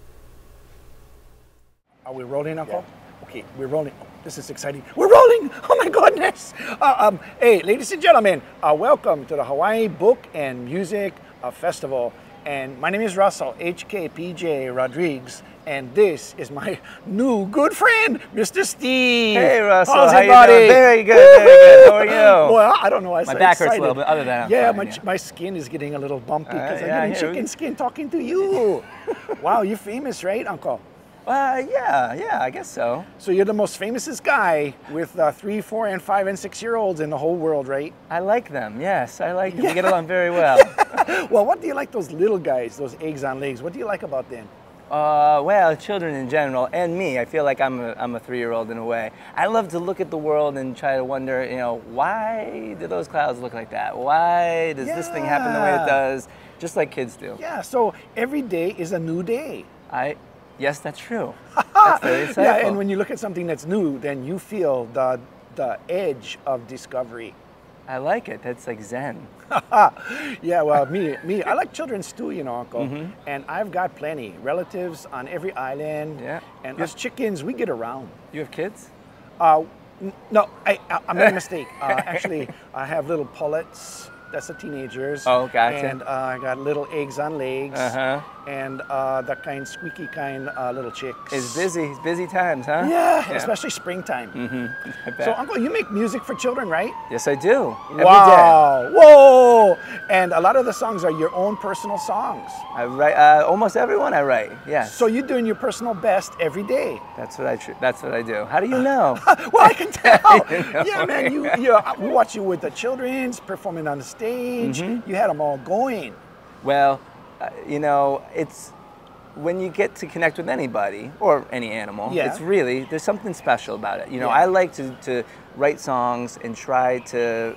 Are we rolling, Uncle? Okay, we're rolling. Oh, this is exciting. We're rolling! Oh my goodness! Uh, um, hey, ladies and gentlemen, uh, welcome to the Hawaii Book and Music uh, Festival. And my name is Russell, H K P J Rodriguez, and this is my new good friend, Mister Steve. Hey, Russell. How's How it, you buddy? doing? Very good, very good. How are you? Well, I don't know. I'm My so back hurts a excited. little bit. Other than that, I'm yeah, fine, my, yeah. my skin is getting a little bumpy Uh, because yeah, I'm here getting we- chicken skin talking to you. Wow, you're famous, right, Uncle? Uh, yeah, yeah, I guess so. So you're the most famousest guy with uh, three, four, and five, and six-year-olds in the whole world, right? I like them, yes. I like them. We get along very well. Well, what do you like those little guys, those eggs on legs? What do you like about them? Uh, well, children in general, and me. I feel like I'm a, I'm a three-year-old in a way. I love to look at the world and try to wonder, you know, why do those clouds look like that? Why does this thing happen the way Yeah. it does? Just like kids do. Yeah, so every day is a new day. I, yes, that's true. That's very insightful. Yeah, and when you look at something that's new, then you feel the, the edge of discovery. I like it. That's like Zen. Yeah, well, me, me, I like children's too, you know, Uncle. Mhm. And I've got plenty. Relatives on every island. Yeah. And You us chickens, we get around. You have kids? Uh, n- no, I, I, I made a mistake. Uh, actually, I have little pullets That's the teenagers. Oh, gotcha. And uh, I got little eggs on legs. Uh-huh. And uh, that kind squeaky kind uh, little chicks. It's busy. It's busy times, huh? Yeah, yeah. Especially springtime. Mm-hmm. I bet. So, Uncle, you make music for children, right? Yes, I do. Every Wow! Whoa! And a lot of the songs are your own personal songs. I write uh, almost everyone I write. Yeah. So you're doing your personal best every day. That's what I. Tr that's what I do. How do you know? Well, I can tell. You know? Yeah, man. You, you, we watch you with the children's performing on the stage. Mm-hmm. You had them all going. Well, uh, you know, it's when you get to connect with anybody or any animal. Yeah. It's really there's something special about it. You know, Yeah. I like to to write songs and try to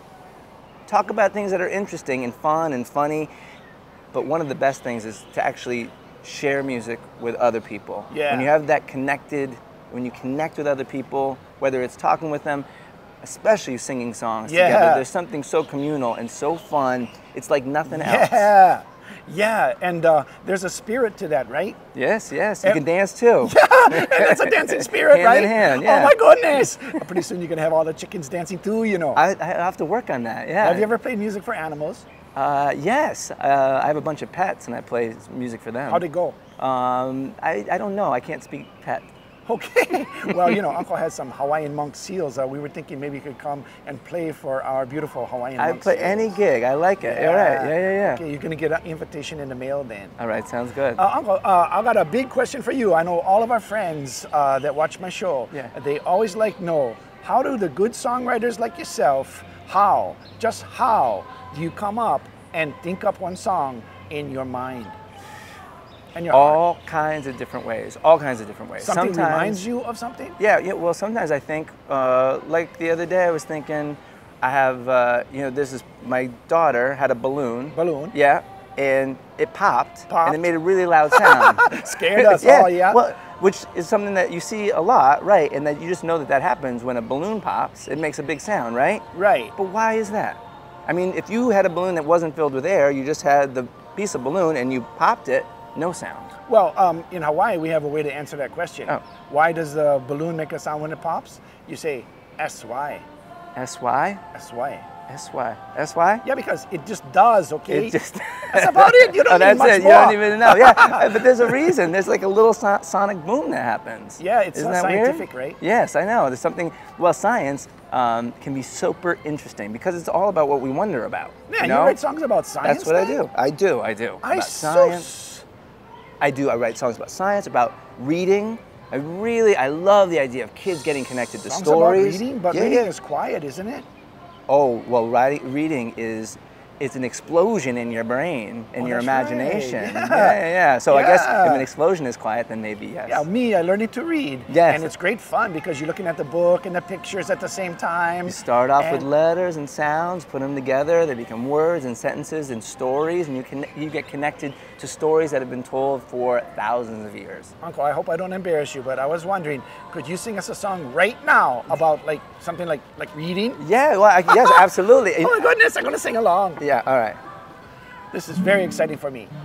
talk about things that are interesting and fun and funny. But one of the best things is to actually share music with other people. Yeah. When you have that connected, when you connect with other people, whether it's talking with them, especially singing songs Yeah. together, there's something so communal and so fun. It's like nothing else. Yeah. Yeah, and uh, there's a spirit to that, right? Yes, yes. You And- can dance too. Yeah, and it's a dancing spirit, Hand right? in hand, yeah. Oh my goodness! Pretty soon you're gonna have all the chickens dancing too, you know. I, I have to work on that, yeah. Have you ever played music for animals? Uh, yes, uh, I have a bunch of pets and I play music for them. How'd it go? Um, I, I don't know, I can't speak pet. Okay. Well, you know, Uncle has some Hawaiian monk seals. Uh, we were thinking maybe you could come and play for our beautiful Hawaiian I monk play seals. any gig, I like it. All right, yeah, yeah, yeah. Okay, you're gonna get an invitation in the mail then. All right, sounds good. Uh, Uncle, uh, I got a big question for you. I know all of our friends uh, that watch my show, Yeah. they always like to know, how do the good songwriters like yourself, how, just how do you come up and think up one song in your mind? And your all kinds of different ways, all kinds of different ways. Something Sometimes, reminds you of something? Yeah, yeah, well, sometimes I think, uh, like the other day I was thinking, I have, uh, you know, this is, my daughter had a balloon. Balloon? Yeah, and it popped, Popped. and it made a really loud sound. Scared us yeah, all, yeah? Well, which is something that you see a lot, right? And that you just know that that happens when a balloon pops. It makes a big sound, right? Right. But why is that? I mean, if you had a balloon that wasn't filled with air, you just had the piece of balloon and you popped it, no sound. Well, um, in Hawaii, we have a way to answer that question. Oh. Why does the balloon make a sound when it pops? You say, S Y. S Y? S Y. S Y. S Y? Yeah, because it just does, okay? It just... That's about it. You don't oh, need that's much it. more. You don't even know. Yeah, but there's a reason. There's like a little so sonic boom that happens. Yeah, it's Isn't not that weird? scientific, right? Yes, I know. There's something. Well, science um, can be super interesting because it's all about what we wonder about. Man, you you, know? write songs about science. That's what I then? do. I do. I do. I about so science. I do. I write songs about science, about reading. I really, I love the idea of kids getting connected to Songs stories. about reading, but yeah, reading yeah. is quiet, isn't it? Oh, well, writing, reading is, it's an explosion in your brain, in Oh, your that's right. imagination. Yeah. yeah, yeah. yeah. So I guess if Yeah. an explosion is quiet, then maybe yes. Yeah, me, I learned to read. Yes. And it's great fun because you're looking at the book and the pictures at the same time. You start off with And- letters and sounds, put them together, they become words and sentences and stories, and you can you get connected to stories that have been told for thousands of years. Uncle, I hope I don't embarrass you, but I was wondering, could you sing us a song right now about like something like like reading? Yeah, well, I, yes, absolutely. Oh my goodness, I'm gonna sing along. Yeah, all right. This is very exciting for me.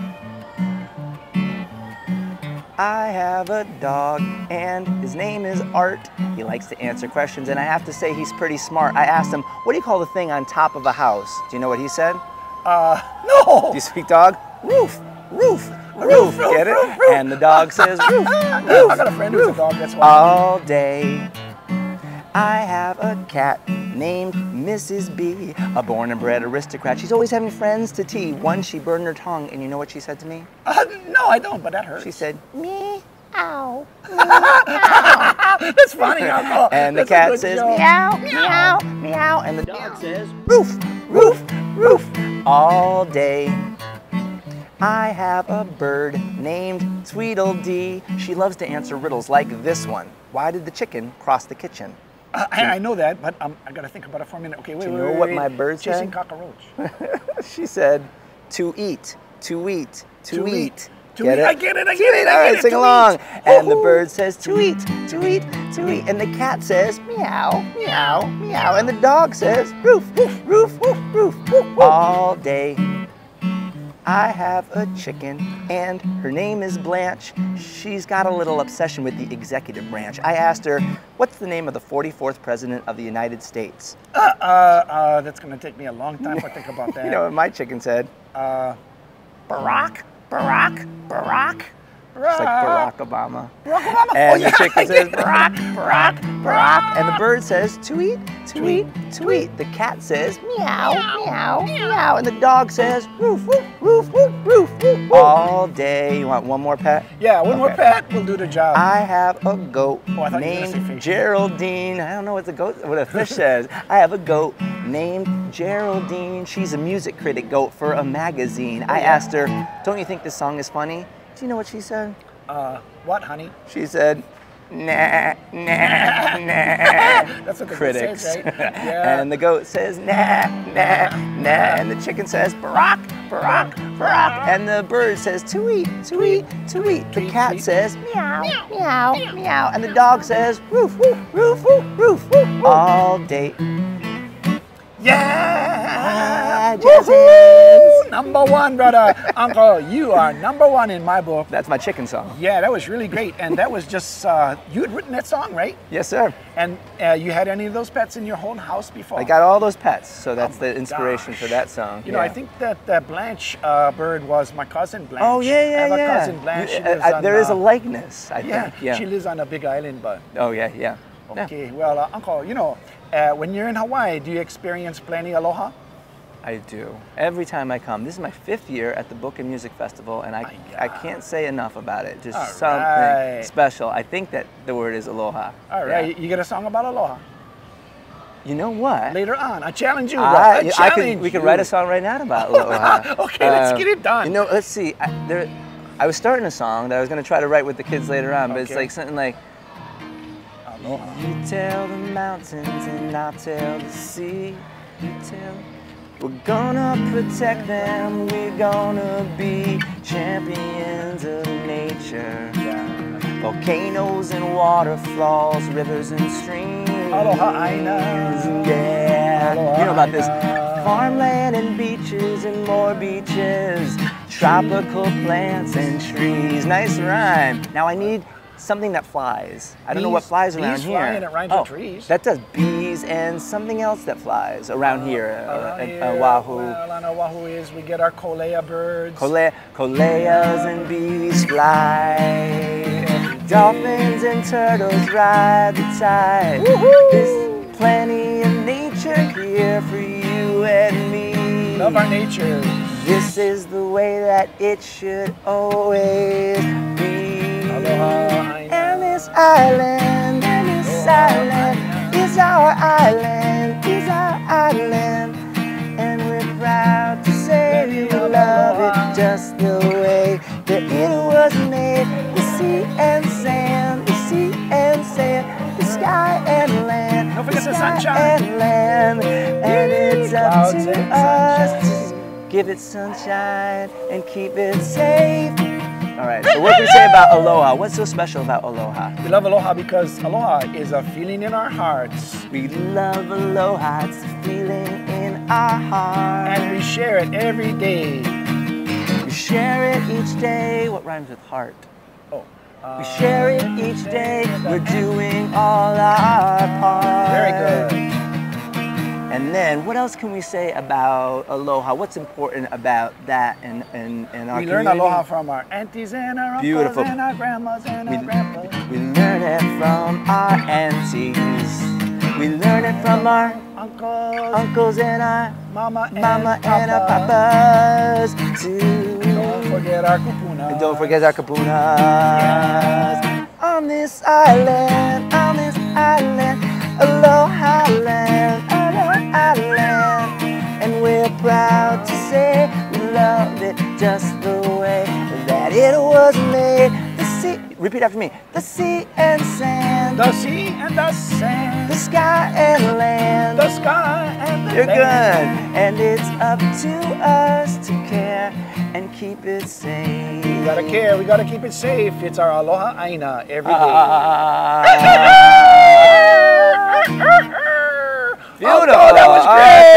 I have a dog and his name is Art. He likes to answer questions and I have to say he's pretty smart. I asked him, what do you call the thing on top of a house? Do you know what he said? Uh, no! Do you speak dog? Roof, roof, roof, roof, get it? roof, roof. And the dog says roof, roof. I got a friend who's a dog, that's why. All day I have a cat named Missus B, a born and bred aristocrat. She's always having friends to tea. Once she burned her tongue, and you know what she said to me? Uh, no, I don't, but that hurts. She said, me, ow. That's funny, Uncle. and the That's a cat good says, joke. meow, meow, meow, and the dog says, roof, roof, roof, all day. I have a bird named Tweedledee. She loves to answer riddles like this one. Why did the chicken cross the kitchen? Uh, I, I know that, but um, I gotta think about it for a minute. Okay, wait, Do you wait, know wait, what wait. my bird said? Chasing cockroach. She said, to eat, to eat, to, To eat. eat. To Get eat. it? I get it, I To get it, eat. I All get right, it, sing to along. eat. And the Woohoo. bird says, to eat, to eat, to eat. And the cat says, meow, meow, meow. And the dog says, roof, roof, roof, roof, roof, roof. All day I have a chicken, and her name is Blanche. She's got a little obsession with the executive branch. I asked her, what's the name of the forty-fourth President of the United States? Uh, uh, uh, that's going to take me a long time to think about that. You know what my chicken said? Uh, Barack, Barack, Barack. It's like Barack Obama. Barack Obama. And Oh, yeah, the chicken I says did. Barack, Barack, Barack. And the bird says tweet, tweet, tweet. The cat says meow, meow, meow. And the dog says roof, woof, roof, woof, roof, woof. All day. You want one more pet? Yeah, one more Okay. pet will do the job. I have a goat Oh, I thought you were gonna say named fish. Geraldine. I don't know what the goat, what a fish says. I have a goat named Geraldine. She's a music critic goat for a magazine. I asked her, don't you think this song is funny? Do you know what she said? Uh, what, honey? She said, nah, nah, nah. That's what the goat Critics. says, right? Yeah. And the goat says, nah, nah, nah. And the chicken says, Barack, Barack, Barack. And the bird says, tweet, tweet, tweet. The cat says, meow, meow, meow. And the dog says, roof, woof, roof, woof, roof, woof. All day. Yeah! Woohoo! Number one, brother. Uncle, you are number one in my book. That's my chicken song. Yeah, that was really great. And that was just, uh, you had written that song, right? Yes, sir. And uh, you had any of those pets in your whole house before? I got all those pets, so that's Oh the my inspiration gosh. for that song. You know, I Yeah. think that that Blanche uh, bird was my cousin Blanche. Oh, yeah, yeah, I have yeah. a cousin Blanche. You- She uh, lives uh, on, there is a uh, likeness, I yeah, think. Yeah. she lives on a big island, but. Oh, yeah, yeah. Okay, well, uh, Uncle, you know, uh, when you're in Hawaii, do you experience plenty aloha? I do. Every time I come. This is my fifth year at the Book and Music Festival, and I, I can't say enough about it. Just All something right. special. I think that the word is aloha. All Yeah. right, you get a song about aloha? You know what? Later on, I challenge you. I, bro. I I challenge could, we could you. write a song right now about aloha. Okay, let's Uh, get it done. You know, let's see. I, there, I was starting a song that I was going to try to write with the kids later on, but it's Okay. like something like, you tell the mountains and I'll tell the sea. You tell, we're gonna protect them. We're gonna be champions of nature. Volcanoes and waterfalls, rivers and streams. Aloha Aina. Yeah. Aloha You know about this. Aina. Farmland and beaches and more beaches. Tropical plants and trees. Nice rhyme. Now I need something that flies. I don't know what Bees- flies around bees here. fly and it rhymes oh, with trees. That does bees and something else that flies around here uh, Around at here, Oahu. Well, on Oahu is we get our kolea birds. Kole, koleas and bees fly. Dolphins and turtles ride the tide. There's plenty of nature here for you and me. Love our nature. This is the way that it should always be. Aloha Aina. And this island, and this island is our island, is our island. And we're proud to say we love it just the way that it was made. The sea and sand, the sea and sand, the sky and land, Don't the forget the sky sunshine. and land. And it's up Clouds to and us sunshine. to give it sunshine and keep it safe. All right, so what can we say about aloha? What's so special about aloha? We love aloha because aloha is a feeling in our hearts. We love aloha, it's a feeling in our heart. And we share it every day. We share it each day. What rhymes with heart? Oh. Uh, We share it each day. We're doing all our part. Very good. And then, what else can we say about aloha? What's important about that in, in, in our We learn community? aloha from our aunties and our uncles Beautiful. and our grandmas and We- our grandpas. We learn it from our aunties. We learn it from our Uncles, uncles and our mama, and mama and our papa. papas too. Don't forget our kupuna. And don't forget our kapunas. On this island, on this island, aloha land, aloha land. And we're proud to say we love it just the way that it was made. The sea, repeat after me. The sea and sand, The sea and the sand. the sky and land. The sky and the You're good. land. And it's up to us to care and keep it safe. We gotta care. We gotta keep it safe. It's our aloha aina every day. Ah. Beautiful. Oh, that was All great.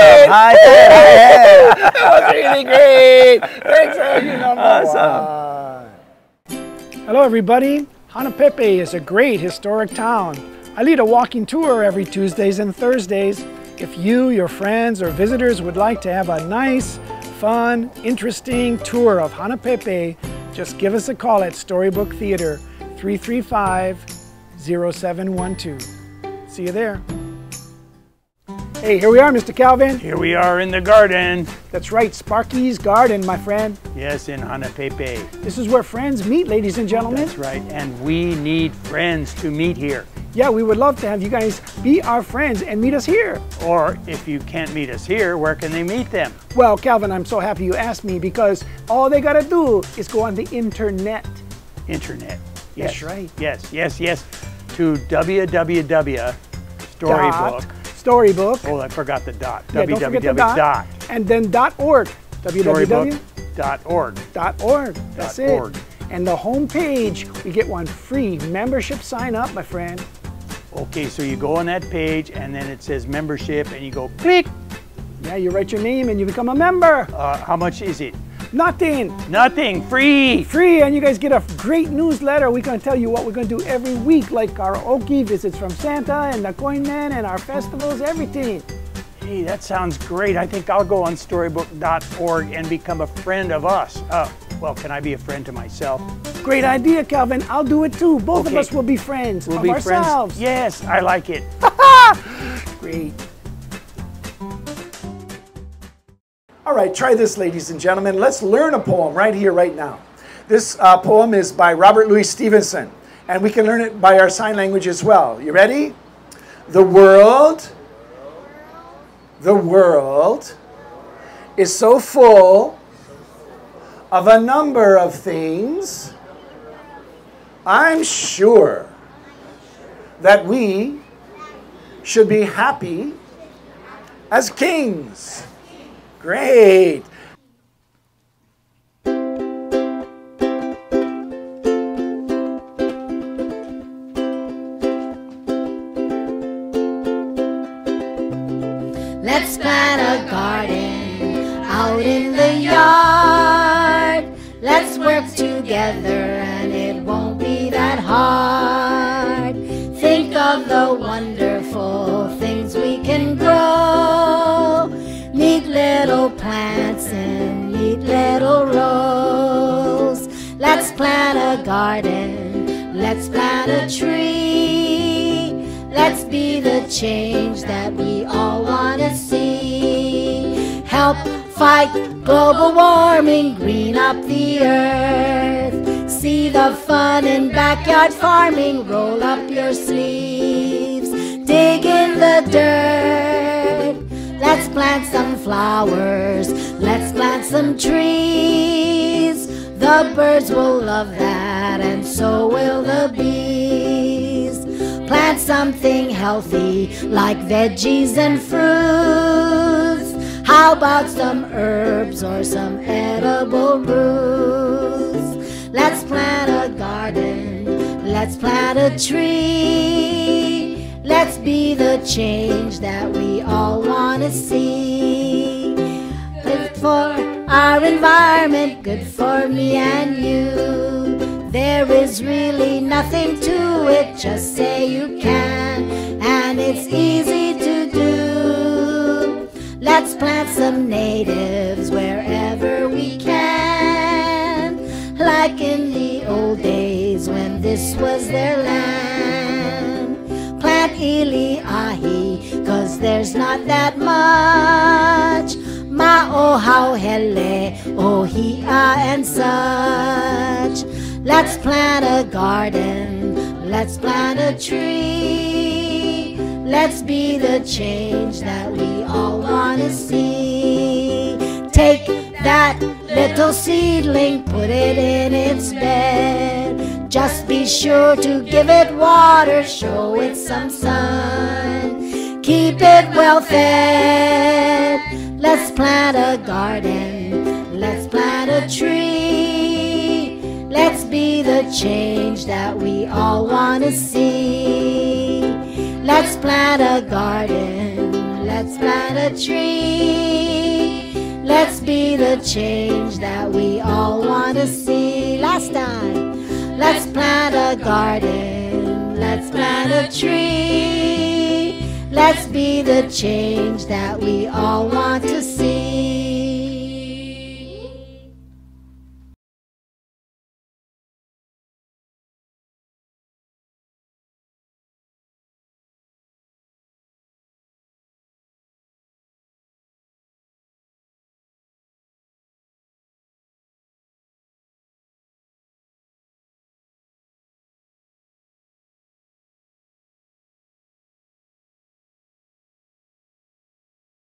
great. Hi, That was really great. Thanks for you number Awesome. one. Hello, everybody. Hanapepe is a great historic town. I lead a walking tour every Tuesdays and Thursdays. If you, your friends, or visitors would like to have a nice, fun, interesting tour of Hanapepe, just give us a call at Storybook Theater, three three five, zero seven one two. See you there. Hey, here we are, Mister Calvin. Here we are in the garden. That's right, Sparky's Garden, my friend. Yes, in Hanapepe. This is where friends meet, ladies and gentlemen. That's right, and we need friends to meet here. Yeah, we would love to have you guys be our friends and meet us here. Or if you can't meet us here, where can they meet them? Well, Calvin, I'm so happy you asked me because all they gotta do is go on the internet. Internet. Yes. That's right. Yes, yes, yes. To w w w dot storybook. Storybook. Oh, I forgot the dot. Yeah, w w w don't forget the dot. And then dot .org. w w w dot org. Dot .org. That's Dot it. org. And the home page, we get one free membership sign up, my friend. Okay, so you go on that page and then it says membership and you go click. Yeah, you write your name and you become a member. Uh, how much is it? Nothing. Nothing. Free. Free, and you guys get a great newsletter. We're going to tell you what we're going to do every week, like our Oki visits from Santa and the Coin Man and our festivals, everything. Hey, that sounds great. I think I'll go on storybook dot org and become a friend of us. Uh, well, can I be a friend to myself? Great idea, Calvin. I'll do it too. Both Okay. of us will be friends We'll of be ourselves. friends. Yes, I like it. Great. All right, try this, ladies and gentlemen. Let's learn a poem right here, right now. This uh, poem is by Robert Louis Stevenson, and we can learn it by our sign language as well. You ready? The world, the world is so full of a number of things. I'm sure that we should be happy as kings. Great. Let's plant a garden out in the yard. Let's work together and it won't be that hard. Think of the wonderful things we can grow. Neat little plants in neat little rows. Let's plant a garden. Let's plant a tree. Let's be the change that we all want to see. Help fight global warming, green up the earth. See the fun in backyard farming, roll up your sleeves. Dig in the dirt. Let's plant some flowers. Let's plant some trees. The birds will love that and so will the bees. Plant something healthy like veggies and fruits. How about some herbs or some edible roots? Let's plant a garden. Let's plant a tree. Let's be the change that we all want to see. Good for our environment, good for me and you. There is really nothing to it, just say you can, and it's easy to do. Let's plant some natives wherever we can, like in the old days when this was their land. Plant iliahi, cause there's not that much. Ma'ohauhele, ohia and such. Let's plant a garden, let's plant a tree. Let's be the change that we all want to see. Take that little seedling, put it in its bed. Just be sure to give it water, show it some sun. Keep it well fed. Let's plant a garden, let's plant a tree. Let's be the change that we all want to see. Let's plant a garden, let's plant a tree. Let's be the change that we all want to see. Last time, let's plant a garden, let's plant a tree. Let's be the change that we all want to see.